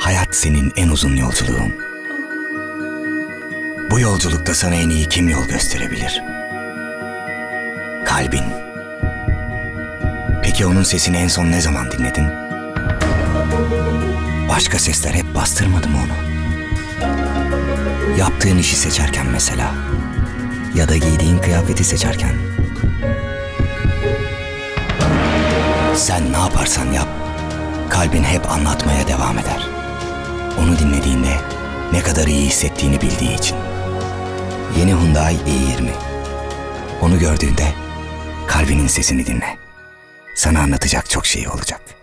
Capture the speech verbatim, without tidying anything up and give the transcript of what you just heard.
Hayat senin en uzun yolculuğun. Bu yolculukta sana en iyi kim yol gösterebilir? Kalbin. Peki onun sesini en son ne zaman dinledin? Başka sesler hep bastırmadı mı onu? Yaptığın işi seçerken mesela. Ya da giydiğin kıyafeti seçerken. Sen ne yaparsan yap, kalbin hep anlatmaya devam eder. Onu dinlediğinde ne kadar iyi hissettiğini bildiği için. Yeni Hyundai i yirmi. Onu gördüğünde kalbinin sesini dinle. Sana anlatacak çok şey olacak.